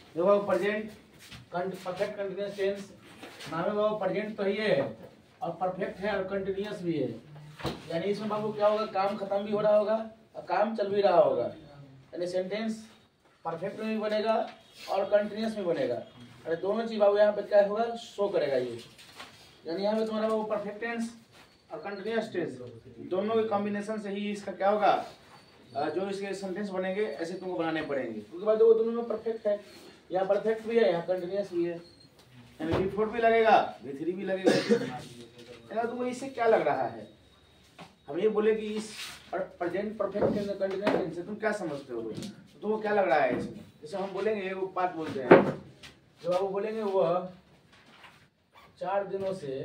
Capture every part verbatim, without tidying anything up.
देखो बाबू present perfect continuous tense नाम है बाबू, प्रेजेंट तो ये है और परफेक्ट है और कंटिन्यूअस भी है। यानी इसमें बाबू क्या होगा, काम खत्म भी हो रहा होगा और काम चल भी रहा होगा। यानी सेंटेंस परफेक्ट में भी बनेगा और कंटिन्यूअस में बनेगा। अरे दोनों चीज बाबू यहाँ पे क्या होगा, शो करेगा ये। यानी यहाँ पे तुम्हारा बाबू परफेक्ट टेंस और कंटिन्यूअस टेंस दोनों के कॉम्बिनेशन से ही इसका क्या होगा, जो इसके सेंटेंस बनेंगे ऐसे तुमको बनाने पड़ेंगे। उसके बाद वो दोनों में परफेक्ट है, यहाँ परफेक्ट भी है, यहाँ कंटिन्यूअस भी है। यानी वी फोर भी लगेगा, वी थ्री भी लगेगा। तुमको इससे क्या लग रहा है, हम ये बोले कि इस प्रेजेंट परफेक्ट कंटिन्यूअस टेंस से तुम क्या समझते हो, तो तुमको क्या लग रहा है इसमें? जैसे हम बोलेंगे वो बात बोलते हैं, जब आप बोलेंगे वह चार दिनों से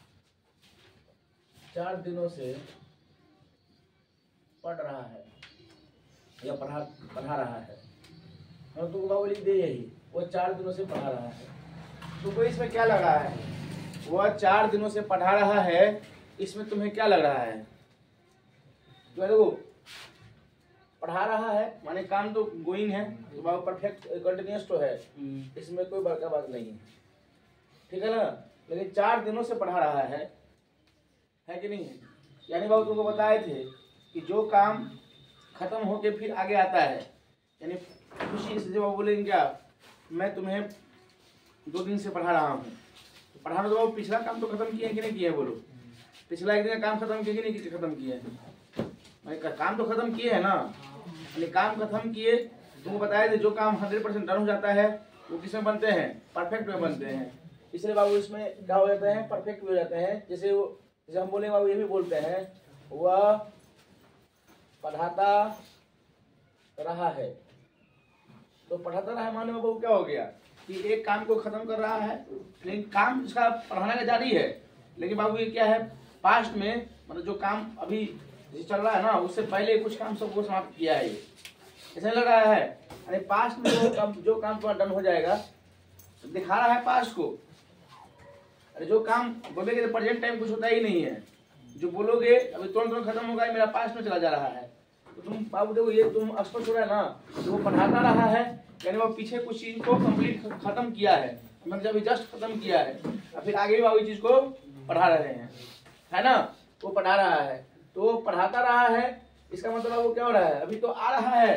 चार दिनों से पढ़ रहा है या पढ़ा पढ़ा रहा है, हम तुमको बाबू लिख दे यही, वो चार दिनों से पढ़ा रहा है। तुमको इसमें क्या लग रहा है, वह चार दिनों से पढ़ा रहा है, इसमें तुम्हें क्या लग रहा है? जो देखो पढ़ा रहा है माने काम तो गोइंग है, तो बाबू परफेक्ट कंटिन्यूअस तो है, इसमें कोई बड़का बात नहीं है, ठीक है ना। लेकिन चार दिनों से पढ़ा रहा है, है कि नहीं है? यानी बाबू तुमको बताए थे कि जो काम खत्म होके फिर आगे आता है, यानी खुशी से जब बोलेंगे क्या, मैं तुम्हें दो दिन से पढ़ा रहा हूँ, तो पढ़ाना तो बाबू पिछला काम तो खत्म किया है कि नहीं किया है, बोलो। पिछला एक दिन काम खत्म किया कि नहीं खत्म किया है? काम तो खत्म किए है ना, यानी काम खत्म किए। तुमको बताया थे जो काम हंड्रेड परसेंट डन हो जाता है वो किसमें बनते हैं, परफेक्ट में बनते हैं। इसलिए बाबू इसमें क्या हो जाते हैं, परफेक्ट भी हो जाते हैं। जैसे वो जैसे हम बोले बाबू ये भी बोलते हैं, वह पढ़ाता रहा है, तो पढ़ाता रहा है माने में बाबू क्या हो गया कि एक काम को खत्म कर रहा है, लेकिन काम इसका पढ़ाना का जारी है, लेकिन बाबू ये क्या है, पास्ट में मतलब जो काम अभी चल रहा है ना, उससे पहले कुछ काम सबको समाप्त किया है। ये ऐसा लग रहा है, अरे पास्ट में जो काम जो काम तुम्हारा डन हो जाएगा, तो दिखा रहा है पास्ट को। अरे जो काम बोलेगे तो प्रेजेंट टाइम कुछ होता ही नहीं है, जो बोलोगे अभी तुरंत तुरंत खत्म होगा, मेरा पास्ट में चला जा रहा है। तो तुम बाबू देखो ये तुम स्पष्ट हो रहा है ना, जो वो पढ़ाता रहा है यानी वो पीछे कुछ चीज को कंप्लीट खत्म किया है, मतलब अभी जस्ट खत्म किया है, और फिर आगे भी बाबू चीज को पढ़ा रहे हैं, है ना। वो पढ़ा रहा है तो वो पढ़ाता रहा है, इसका मतलब वो क्या हो रहा है, अभी तो आ रहा है,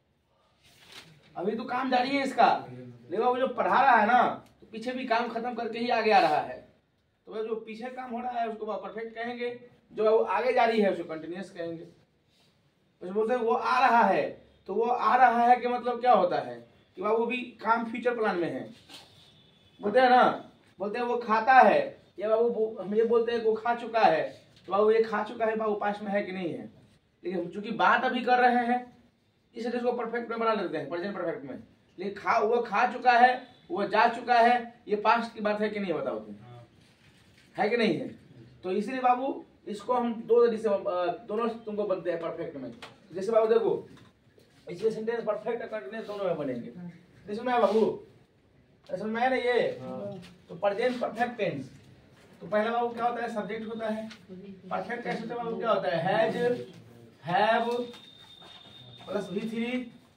अभी तो काम जारी है इसका, लेकिन वो जो पढ़ा रहा है ना, तो पीछे भी काम खत्म करके ही आगे आ रहा है। तो जो पीछे काम हो रहा है उसको परफेक्ट कहेंगे, जो वो आगे जारी है उसको कंटिन्यूअस कहेंगे। तो बोलते हैं वो आ रहा है, तो वो आ रहा है कि मतलब क्या होता है कि बाबू भी काम फ्यूचर प्लान में है, बोलते हैं ना। बोलते हैं वो खाता है, या बाबू हम ये बोलते हैं वो खा चुका है, तो बाबू ये खा चुका है बाबू पास्ट में है कि नहीं है, लेकिन चूंकि बात अभी कर रहे हैं इसलिए इसको परफेक्ट में बना लेते हैं, प्रेजेंट परफेक्ट में। लेकिन खा वो खा चुका है, वो जा चुका है, ये पास्ट की बात है कि नहीं बताओ तुम, है कि नहीं है? तो इसलिए बाबू इसको हम दो तरीके से दोनों तुमको बनते हैं परफेक्ट में। जैसे बाबू देखो इसलिए सेंटेंस परफेक्ट और कंटिन्यूअस दोनों में बनेंगे। जैसे मैं बाबू असल में है ना ये, तो प्रेजेंट परफेक्ट टेंस, तो पहला बाबू क्या होता है, सब्जेक्ट होता है। परफेक्ट टेंस होता है बाबू क्या होता है, has, have plus V three,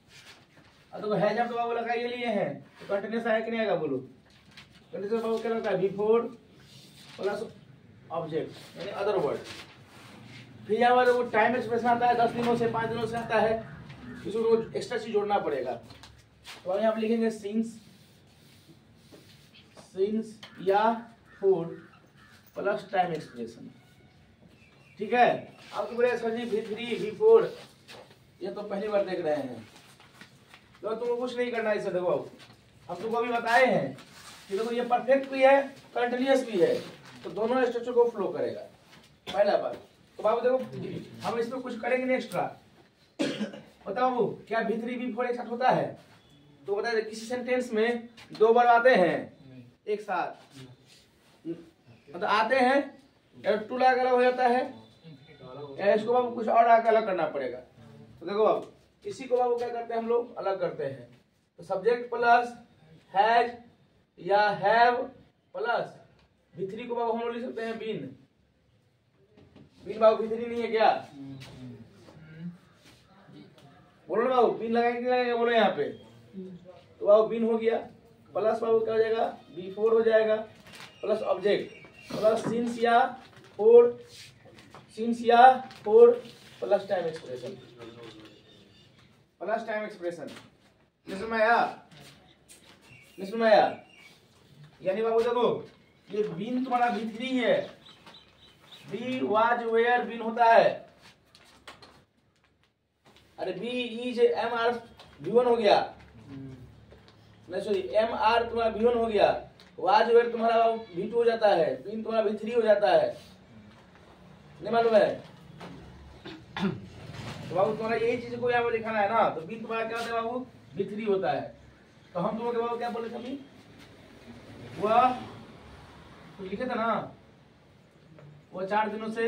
तो हैज आप तो बाबू लगा ये लिए हैं, तो कंटिन्यूअस आएगा कि नहीं आएगा बोलो। कंटिन्यूअस बाबू क्या लगता है, बिफोर प्लस ऑब्जेक्ट यानी अदर वर्ड। फिर यहाँ पर वो टाइम एक्सप्रेशन आता है, दस दिनों से पाँच दिनों से आता है, इसको एक्स्ट्रा चीज जोड़ना पड़ेगा। तो यहाँ पे लिखेंगे सिंस, सिंस या फूड प्लस टाइम एक्सप्रेशन, ठीक है। आपको बोले sir ji V three V four ये तो पहली बार देख रहे हैं, तो तुमको कुछ नहीं करना है इसे। देखो हम तुमको अभी बताए हैं कि देखो ये परफेक्ट भी है कंटिन्यूअस भी है, तो दोनों स्ट्रक्चर को फ्लो करेगा, पहला बात। तो बाबू देखो हम इसमें कुछ करेंगे नहीं एक्स्ट्रा। बताओ बाबू क्या वी थ्री वी फोर एक साथ होता है? तो बता दे किसी सेंटेंस में दो बार आते हैं एक साथ, मतलब आते हैं टू अलग अलग हो जाता है, या इसको बाबू कुछ और अलग करना पड़ेगा। तो देखो बाबू इसी को बाबू क्या करते हैं हम लोग अलग करते हैं, तो सब्जेक्ट प्लस हैज या हैव प्लस वी थ्री को बाबू हम लोग लिख सकते हैं बीन। बीन बाबू वी थ्री नहीं है क्या, बोलो ना बाबू बीन लगाएंगे लगाएंगे बोलो यहाँ पे, तो बाबू बिन हो गया, प्लस बाबू क्या हो जाएगा, बी फोर हो जाएगा, प्लस ऑब्जेक्ट प्लस सिंस या फोर, सिंस या for plus time expression, plus time expression. समझ में आया, समझ में आया? यानी बाबू देखो ये बिन तुम्हारा बी थ्री है, बी वाज वेयर बिन होता है, अरे be is am are V one हो गया, नहीं सॉरी एम आर तुम्हारा वी वन हो गया, वाज वेयर तुम्हारा वी टू हो जाता है, बिन तुम्हारा वी थ्री हो जाता है, नहीं मालूम है? तो बाबू तुम्हारा यही चीज को यहाँ पे दिखाना है ना, तो बिन तुम्हारा क्या होता है बाबू, वी थ्री होता है। तो हम तुम्हें बाबू क्या बोले थे, वह तो लिखे था ना, वो चार दिनों से,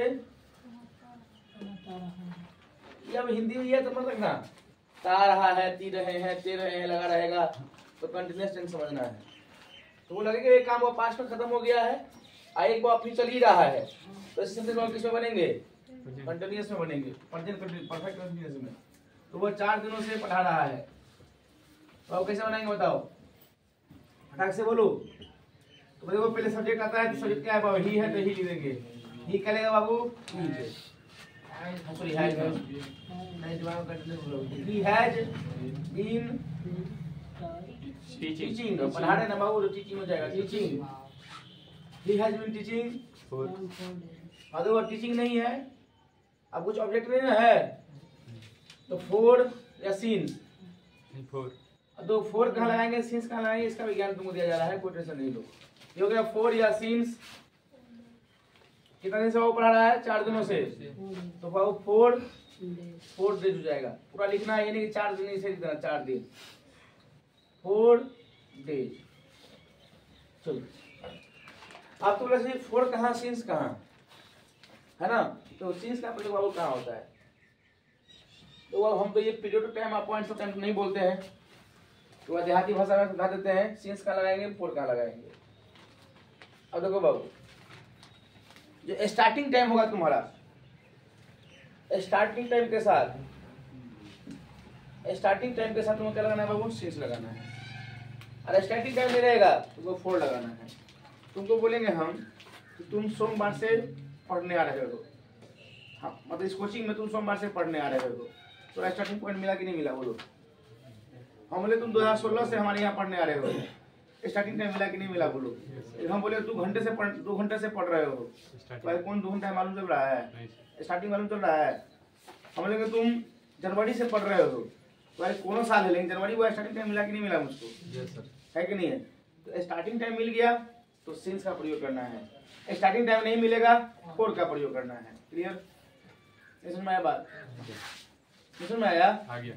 ये अब हिंदी में ये तो मत रखना, ता रहा है, ती रहे हैं, ते रहे हैं लगा रहेगा, तो कंटिन्यूअस टेंस समझना है। तो वो लगेगा ये काम वो पास्ट में खत्म हो गया है, आ एक बार फिर चल ही रहा है, तो इस सेंटेंस में किस में बनेंगे, कंटिन्यूअस में बनेंगे, प्रेजेंट परफेक्ट कंटिन्यूअस में। तो वो चार दिनों से पढ़ा रहा है, तो अब कैसे बनाएंगे बताओ, फटाक से बोलो। तो देखो पहले सब्जेक्ट आता है, तो सब्जेक्ट क्या है बाबू, ही है तो ही लिख देंगे, ही क्या लेगा बाबू, सॉरी हैज, नहीं दिमाग में कंटिन्यूअस बोलो, ही हैज बीन टीचिंग, पढ़ा रहे ना बाबू, तो टीचिंग हो जाएगा, teaching, he has been teaching. अगर वो टीचिंग नहीं है, अब कुछ ऑब्जेक्ट नहीं ना है, तो फोर या सीन्स, फोर, तो फोर कहाँ लगाएंगे, सीन्स कहाँ लगाएंगे, इसका विज्ञान तुमको दिया जा रहा है, कोई टेंशन नहीं लो। ये हो गया फोर या सीन्स, कितना दिन से वो पढ़ा रहा है, चार दिनों से, तो बाबू फोर फोर डेज हो जाएगा, पूरा लिखना है, ये नहीं कि चार दिन से लिखना, चार दिन, फोर डेज। चलो आप तो वैसे फोर कहाँ, सीन्स कहाँ है ना, तो सीन्स का प्रयोग बाबू कहाँ होता है, तो अब हम तो ये period of time, points of time नहीं बोलते हैं, तो देहाती भाषा में समझा देते हैं, सीन्स कहाँ लगाएंगे, फोर कहाँ लगाएंगे। अब देखो बाबू, जो स्टार्टिंग टाइम होगा तुम्हारा, स्टार्टिंग टाइम के साथ, स्टार्टिंग टाइम के साथ तुम्हें क्या लगाना है बाबू, सीन्स लगाना है। और स्टार्टिंग टाइम नहीं रहेगा तुमको फोर लगाना है। तुमको बोलेंगे हम कि तुम सोमवार से पढ़ने आ रहे हो, हाँ मतलब इस कोचिंग में तुम सोमवार से पढ़ने आ रहे हो, तो स्टार्टिंग पॉइंट मिला कि नहीं मिला बोलो। हम बोले तुम दो हजार सोलह से हमारे यहाँ पढ़ने आ रहे हो, स्टार्टिंग टाइम मिला कि नहीं मिला बोलो। हम बोले दो घंटे से पढ़ दो घंटे से पढ़ रहे हो, भाई कौन दो घंटा मालूम चल रहा है, स्टार्टिंग मालूम चल रहा है। हम बोलेंगे तुम जनवरी से पढ़ रहे हो, भाई कौन साल है, लेकिन जनवरी को स्टार्टिंग टाइम मिला कि नहीं मिला मुझको, है कि नहीं है। तो स्टार्टिंग टाइम मिल गया तो सिंस का प्रयोग करना है, स्टार्टिंग टाइम नहीं मिलेगा फोर का प्रयोग करना है। क्लियर, समझ में आया बात, समझ में आया, आ गया।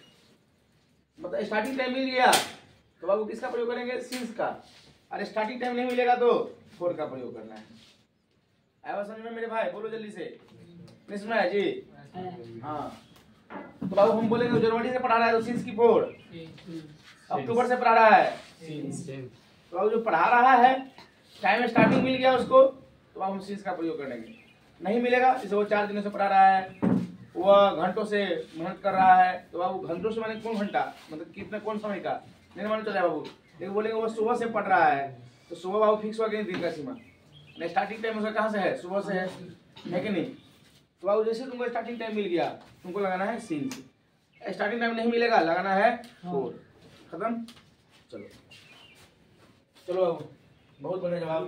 मतलब स्टार्टिंग टाइम मिल गया तो बाबू किसका प्रयोग करेंगे, सिंस का, और स्टार्टिंग टाइम नहीं मिलेगा तो फोर का प्रयोग करना है। आया समझ में मेरे भाई, बोलो जल्दी से, समझ में आया जी। हाँ तो बाबू हम बोलेंगे जनवरी से पढ़ा रहा है तो सिंस की फोर, अक्टूबर से पढ़ा रहा है सिंस, तो बाबू जो पढ़ा रहा है टाइम स्टार्टिंग मिल गया उसको, तो बाबू हम सिंस का प्रयोग करेंगे। नहीं मिलेगा, जैसे वो चार दिनों से पढ़ा रहा है, वह घंटों से मेहनत कर रहा है, तो बाबू घंटों से माने कौन घंटा, मतलब कितने कौन समय का नहीं मालूम चला बाबू, लेकिन बोलेंगे वो सुबह से पढ़ रहा है, तो सुबह बाबू फिक्स हुआ कि नहीं दिन का सीमा, स्टार्टिंग टाइम उसका कहाँ से है, सुबह से है, है कि नहीं। तो बाबू जैसे तुमको स्टार्टिंग टाइम मिल गया तुमको लगाना है सिंस, स्टार्टिंग टाइम नहीं मिलेगा लगाना है फोर, खत्म। चलो चलो बाबू, बहुत बढ़िया जवाब।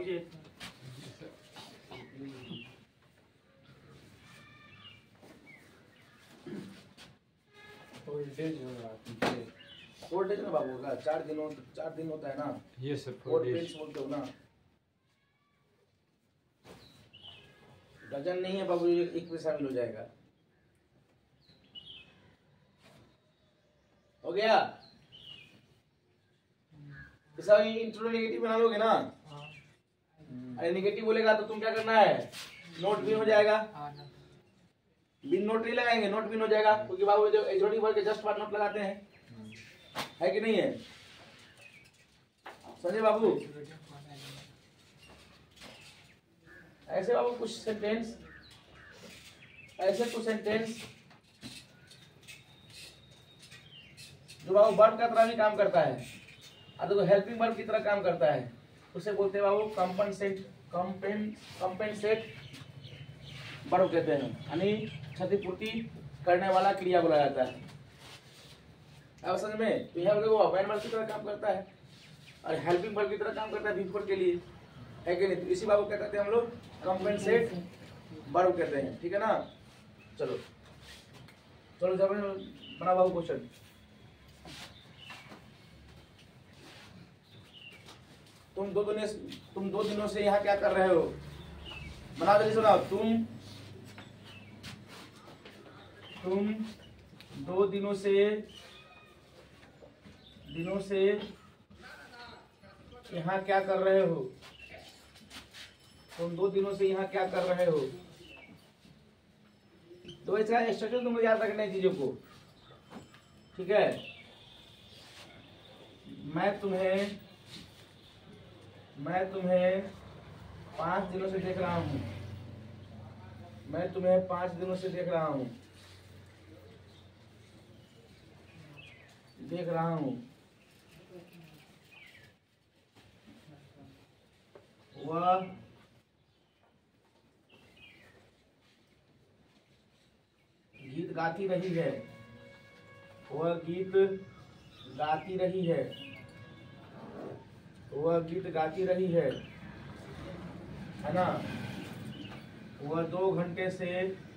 फोर डेज ना बाबू होगा, चार दिनों चार दिन होता है ना, ये सर फोर डेज बोलते हो ना, डजन नहीं है बाबू, एक में शामिल हो जाएगा। हो गया, ऐसा इंट्रो नेगेटिव बना लोगे ना, अरे नेगेटिव बोलेगा तो तुम क्या करना है, नोट भी हो जाएगा, बिन नोट नहीं लगाएंगे, नोट बिन हो जाएगा, क्योंकि बाबू जो एचओडी वर्ड के जस्ट बाद नोट लगाते हैं, है कि नहीं है, समझे बाबू। ऐसे बाबू कुछ सेंटेंस, ऐसे कुछ सेंटेंस जो बाबू वर्ब का तरह भी काम करता है और जो हेल्पिंग वर्ब की तरह काम करता है उसे बोलते हैं बाबू कंपनसेट कंपेन कंपेंसेट वर्ब कहते हैं, यानी क्षतिपूर्ति करने वाला क्रिया बोला जाता है। अब समझ में, तो यहाँ देखो मेन वर्ब की तरह काम करता है और हेल्पिंग वर्ब की तरह काम करता है बिफोर के लिए, है कि नहीं? तो इसी बाबू क्या कहते हैं हम लोग कंपेंसेट वर्ब कहते हैं, ठीक है ना। चलो चलो जब बना बाबू क्वेश्चन। तुम दो दिनों से तुम दो दिनों से यहाँ क्या कर रहे हो? बना जल्दी सुनाओ। तुम तुम दो दिनों से दिनों से यहाँ क्या कर रहे हो? तुम दो दिनों से यहाँ क्या कर रहे हो? तो इसका स्ट्रक्चर तुमको याद रखना है चीजों को, ठीक है। मैं तुम्हें मैं तुम्हें पांच दिनों से देख रहा हूँ। मैं तुम्हें पांच दिनों से देख रहा हूँ देख रहा हूँ वह गीत गाती रही है वह गीत गाती रही है वह गीत गाती रही है है ना। वह दो घंटे से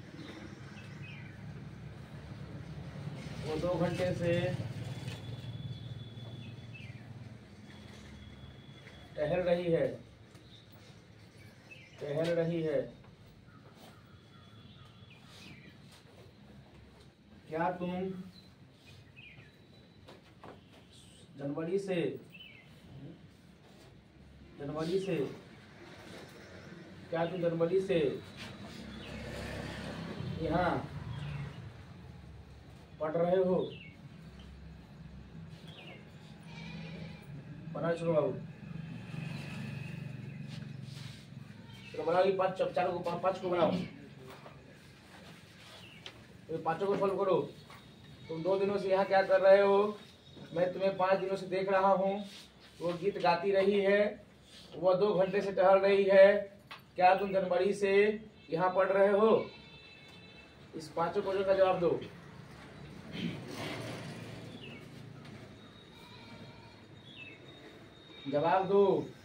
वो दो घंटे से टहल रही है टहल रही है क्या तुम जनवरी से जनवरी से क्या तुम जनवरी से यहाँ पढ़ रहे हो? बना चलो बाबू, तो बनाओ ये पांच चारों को पांच को बनाओ, तो पांचों को सॉल्व करो। तुम दो दिनों से यहाँ क्या कर रहे हो? मैं तुम्हें पांच दिनों से देख रहा हूँ। वो गीत गाती रही है, वह दो घंटे से टहल रही है, क्या तुम जनवरी से यहाँ पढ़ रहे हो? इस पांचों क्वेश्चन का जवाब दो। जवाब दो।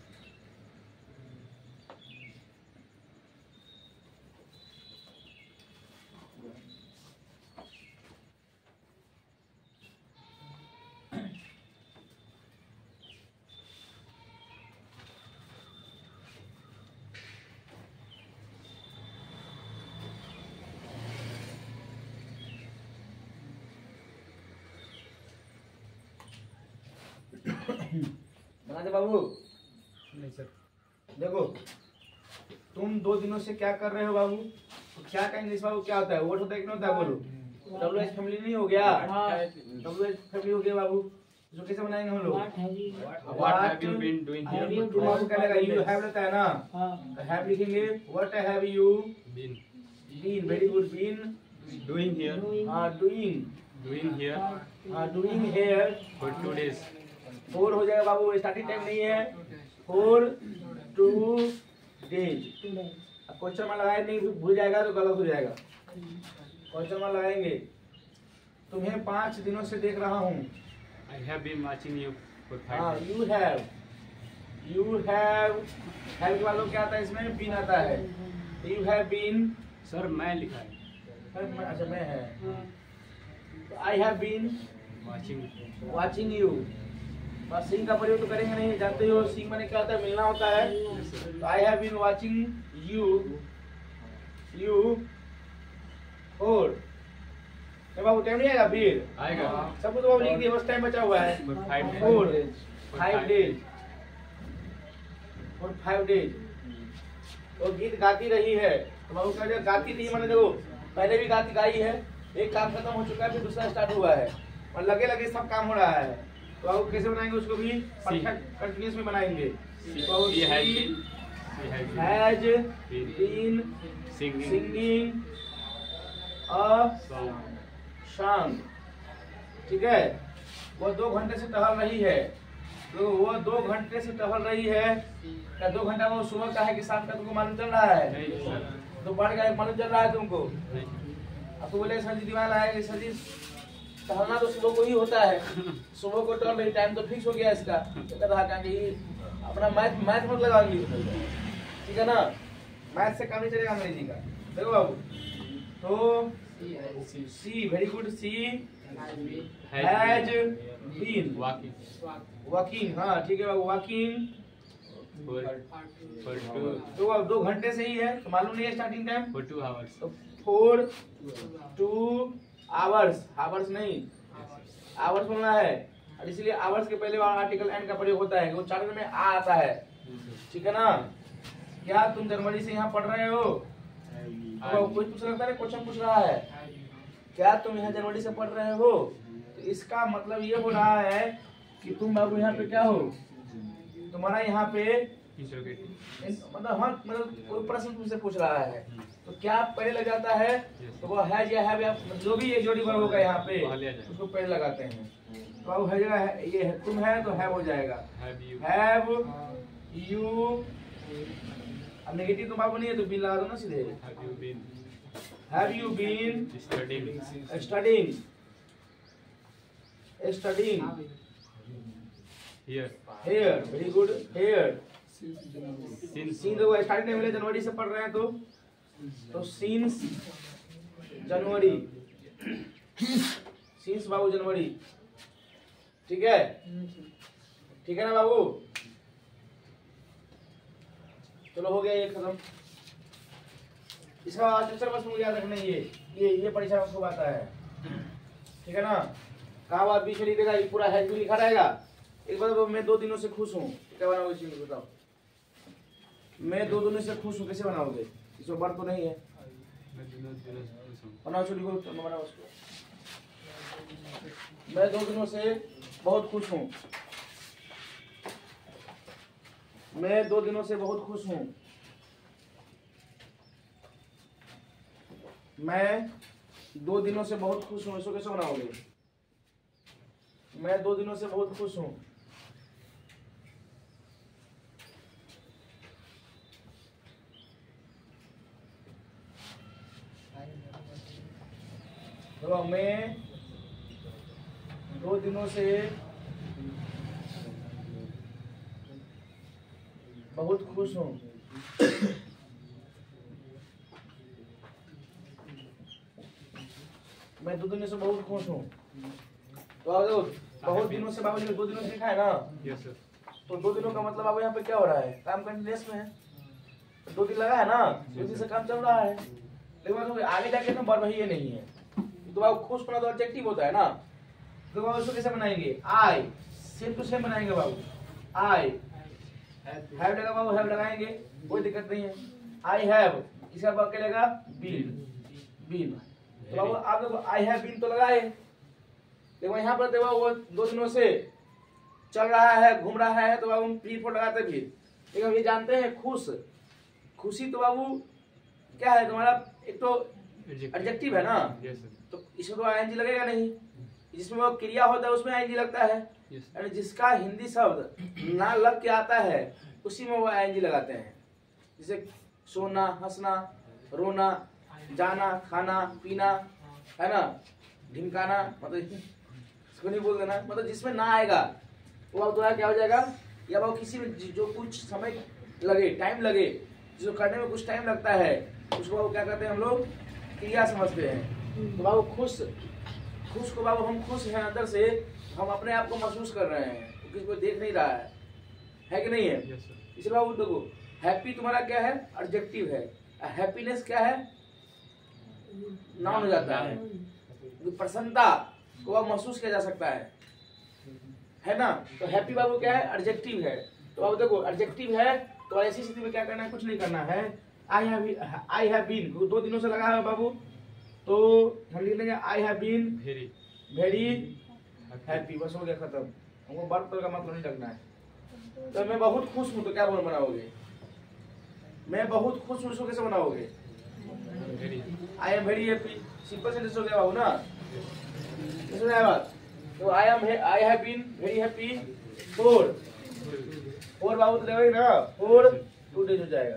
बना दे बाबू। नहीं सर। देखो तुम दो दिनों से क्या कर रहे हो बाबू? तो क्या का इंग्लिश बाबू क्या होता है? वर्ड होता है कि नहीं होता है? बोलो। डब्ल्यू एच फैमिली नहीं हो गया? डब्ल्यू एच फैमिली हो गया बाबू। इसको कैसे बनाएंगे हम लोग? What have you been doing here? तुम आपको क्या लगा? यू हैव रहता है ना, तो हैव लिखेंगे। What have you Been been? Very good. Been doing here. हाँ डूइंग Doing here हाँ doing here for two days. For हो जाएगा बाबू, स्टार्टिंग टाइम नहीं है। For two days. अब क्वेश्चन मार्क लगाए नहीं भूल जाएगा तो गलत हो जाएगा। क्वेश्चन मार्क लगाएंगे। तुम्हें पांच दिनों से देख रहा हूँ। I have been watching you for five हाँ days. You have you have have के वालों क्या आता है? इसमें बीन आता है। यू हैव बीन सर मैं लिखा है अच्छा मैं है। I have been watching. Watching you. बस सिंग का प्रयोग तो करेंगे नहीं, जानते हो सिंग माने क्या होता है? मिलना होता है। तो I have been watching you you for. बाबू टाइम नहीं आएगा फिर? आएगा सब कुछ बाबू लिख दिए, बस टाइम बचा हुआ है। for five days. For five days और फाइव डेज। तो गीत गाती रही है, तो बाबू क्या गाती रही माने देखो पहले भी गाती गाई है, एक काम खत्म हो चुका है, फिर दूसरा स्टार्ट हुआ है और लगे लगे सब काम हो रहा है। तो बाबू कैसे बनाएंगे उसको भी? परफेक्ट कंटिन्यूअस में बनाएंगे। तो She has been. She has been. Has Been. Been Singing. Singing a Song. Song, ठीक है। वो दो घंटे से टहल रही है, तो वो दो घंटे से टहल रही है, क्या दो घंटा वो सुबह का है कि शाम का तुमको मालूम चल रहा है? नहीं सर, दोपहर का मालूम चल रहा है तुमको? नहीं। अब तो बोले सर जी दिमाग आया कि सर जी टहलना तो सुबह को ही होता है, सुबह को टहल रही, टाइम तो फिक्स हो गया इसका। तो कह रहा कि अपना मैथ मैथ मत लगा इंग्लिश में, ठीक है ना, मैथ से काम नहीं चलेगा अंग्रेजी का। देखो बाबू, तो she, very good, she has been walking walking, हाँ ठीक है बाबू, वॉकिंग फॉर फॉर टू तो अब दो घंटे से ही है, तो मालूम नहीं है starting time, for two hours. तो फोर टू आवर्स, आवर्स नहीं आवर्स बोलना है, और इसलिए आवर्स के पहले आर्टिकल एंड का प्रयोग होता है, वो चार्ट में आ आता है, ठीक है ना। क्या तुम जनवरी से यहाँ पढ़ रहे हो? तो कोई पूछ रहा है, क्वेश्चन पूछ रहा है, क्या तुम यहाँ जनवरी से पढ़ रहे हो? तो इसका मतलब ये हो रहा है कि तुम बाबू यहाँ पे क्या हो, तुम्हारा यहाँ पे मतलब हाँ मतलब कोई प्रश्न तुमसे पूछ रहा है, तो क्या पहले लग जाता है, तो वो है या है या जो भी एक जोड़ी वर्ब होगा यहाँ पे उसको पहले लगाते हैं। तो अब है जगह है, ये है, तुम है तो है हो जाएगा, हैव यू, अब नेगेटिव तो बाबू नहीं है तो बीन लगा दो ना सीधे, have you been studying studying studying here here, very good, here since seen तो स्टार्टिंग टाइम में जनवरी से पढ़ रहे हैं, तो तो सिंस जनवरी, सिंस बाबू जनवरी, ठीक है, ठीक है ना बाबू। चलो हो गया ये खत्म। इसका आंसर बस मुझे याद रखना, ये ये ये परीक्षा में खूब आता है, ठीक है ना। कहाँ बात बीच में लिख देगा, ये पूरा हैज भी लिखा रहेगा। एक बार तो मैं दो दिनों से खुश हूँ, क्या बनाओगे इसी में बताओ? मैं दो दिनों से खुश हूँ, कैसे बनाओगे? इसमें वर्ड तो नहीं है, मैं दिनों दिनों से खुश हूँ। बनाओ छोटी को बनाओ उसको। मैं दो दिनों से बहुत खुश हूँ, मैं दो दिनों से बहुत खुश हूँ, मैं दो दिनों से बहुत खुश हूँ, इसको कैसे बनाओगे? मैं दो दिनों से बहुत खुश हूँ, तो मैं दो दिनों से बहुत खुश हूँ, मैं दो दिनों से बहुत खुश हूँ। तो अब बहुत दिनों से बाबू जी दो दिनों से लिखा है ना, यस सर। तो दो दिनों का मतलब अब यहाँ पे क्या हो रहा है, काम कंटिन्यूअस में है, तो दो दिन लगा है ना, दो दिन से काम चल रहा है, लेकिन आगे जाके ना वर्ब ही ये नहीं है, तो बाबू खुश होना तो एडजेक्टिव होता है ना। तो बाबू इसको कैसे बनाएंगे? आई, सेम टू सेम बनाएंगे बाबू, आई हैव लगा बाबू, हैव लगाएंगे, कोई दिक्कत नहीं है। आई हैव, इसका वर्ब क्या लगेगा? Been, been. तो बाबू आप देखो आई हैव बीन तो लगाए, देखो यहाँ पर देखो वो दो दिनों से चल रहा है, घूम रहा है, तो बाबू हम प्री फोर लगाते फिर। लेकिन हम ये जानते हैं खुश, खुशी तो बाबू क्या है तुम्हारा, एक तो एडजेक्टिव है ना, यस सर। तो इसमें तो आईएनजी लगेगा नहीं, जिसमें वो क्रिया होता है उसमें आईएनजी लगता है, यानी जिसका हिंदी शब्द ना लग के आता है उसी में वो आईएनजी लगाते हैं। जैसे सोना, हंसना, रोना, जाना, खाना, पीना, है ना, ढिमकाना, मतलब इसको नहीं बोल देना, मतलब जिसमें ना आएगा वो अब तुम्हारा क्या हो जाएगा, या वो किसी में जो कुछ समय लगे, टाइम लगे, जिसको करने में कुछ टाइम लगता है उसको बाबू क्या कहते हैं हम लोग, क्रिया समझते हैं। तो बाबू खुश, खुश को बाबू हम खुश हैं अंदर से, हम अपने आप को महसूस कर रहे हैं, तो किसी को देख नहीं रहा है, है कि नहीं है? Yes sir. इसलिए बाबू देखो हैप्पी तुम्हारा क्या है, एडजेक्टिव है, हैप्पीनेस क्या है, नाउन हो जाता है। प्रसन्नता को आप महसूस किया जा सकता है, है ना। तो हैप्पी बाबू क्या है, एडजेक्टिव है। तो बाबू देखो एडजेक्टिव है तो ऐसी स्थिति में क्या करना है, कुछ नहीं करना है। I have, I have been दो दिनों से लगा है बाबू, तो हम लिख लेंगे I have been very very happy, बस हो गया खत्म। हमको वर्ब का मतलब नहीं लगना है। तो मैं बहुत खुश हूँ तो क्या बोल बनाओगे, मैं बहुत खुश हूँ इसको कैसे बनाओगे, very I am very happy, simple sentence हो गया बाबू ना, समझ आया बात। तो I am I have been very happy for for बाबू तो देगा ना फोर टू डेज हो जाएगा।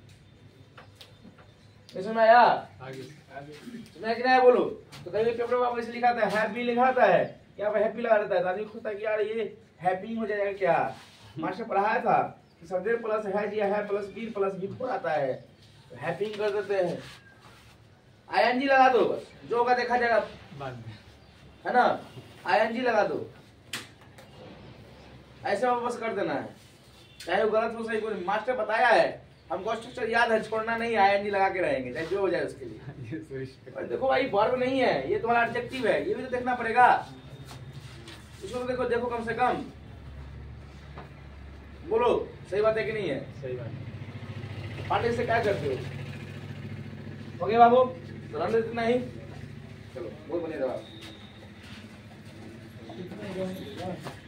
इसमें आया आगे सुना कि नहीं बोलो। तो कभी पेपर में ऐसे लिखा था हैप्पी लिखा था है यहाँ पे हैप्पी लगा देता है, आदमी खुश था कि यार ये हैप्पी हो जाएगा क्या। मास्टर पढ़ाया था कि सब्जेक्ट प्लस है दिया है plus be plus V four आता है, तो हैप्पी कर देते हैं। आईएनजी लगा दो बस, जो होगा देखा जाएगा बाद में है ना। आईएनजी लगा दो, ऐसे में बस कर देना है, चाहे वो गलत हो सही कोई। मास्टर बताया है हमको, स्ट्रक्चर याद है, छोड़ना नहीं, आईएनजी लगा के रहेंगे चाहे जो हो जाए उसके लिए। ये सही और देखो भाई वर्ब नहीं है, ये तुम्हारा एडजेक्टिव है, ये भी तो देखना पड़ेगा। इसको तो देखो देखो कम से कम बोलो सही बात है कि नहीं है। सही बात है। पांडे से क्या करते हो? ओके बाबू, तो रन इतना ही, चलो बहुत बढ़िया जवाब।